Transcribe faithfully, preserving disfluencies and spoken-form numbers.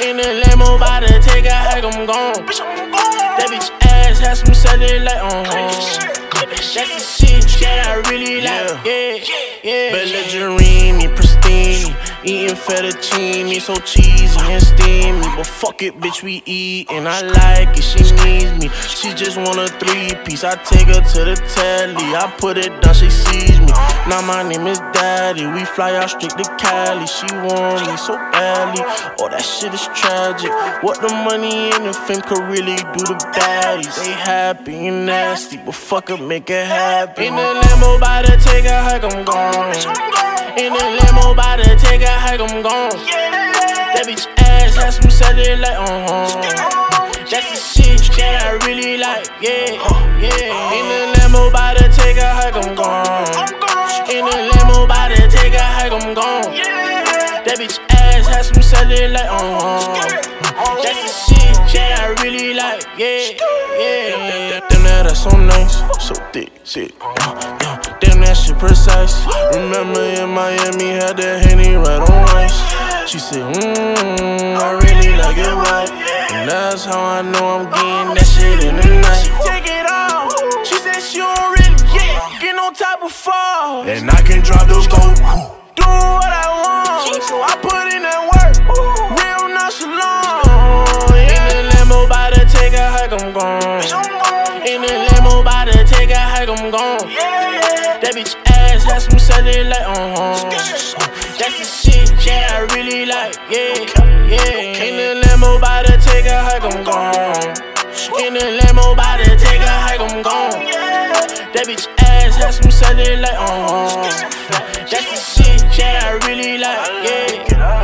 In the limo, about to take a hike, I'm gone. That bitch ass has some cellulite on home. That's the shit that I really like, yeah, yeah. Belligerine, pristine, eating fettuccine, so cheesy and steamy. But fuck it, bitch, we eat, and I like it, she needs me. She just want a three-piece, I take her to the telly. I put it down, she sees me. Now my name is Daddy, we fly out straight to Cali. She want me so badly, oh that shit is tragic. What the money and the fame could really do to baddies. They happy and nasty, but fuck it, make it happen. In the limo, bout to take a hike, I'm gone. In the limo, bout to take a hike, I'm gone. That bitch ass has some cellulite on home. That's the shit that I really like, yeah, yeah. In the limo, bout to take a hike, I'm gone. In the limo, bout to take a hike, I'm gone. That bitch ass has some cellulite on home. That's the shit that I really like, yeah, yeah. Damn, that's so nice, so thick, sick. Uh, yeah. Damn, that shit precise. Remember in Miami, had that Henny right on ice. She said, mmm, I really like it white. And that's how I know I'm getting that shit in the night. She take it off. She said she don't really get, get on top of fall. And I can drive the boat, do what I want. So I put in that work, real nonchalant. In the limo, bout to take a hike, I'm gone. In the limo, bout to take a hike, I'm gone. That bitch ass has some cellulite on home. That's the shit that I really like, yeah, yeah. In the limo, bout to take a hike, I'm gone. In the limo, bout to take a hike, I'm gone. That bitch ass has some cellulite on home. That's the shit that I really like, yeah.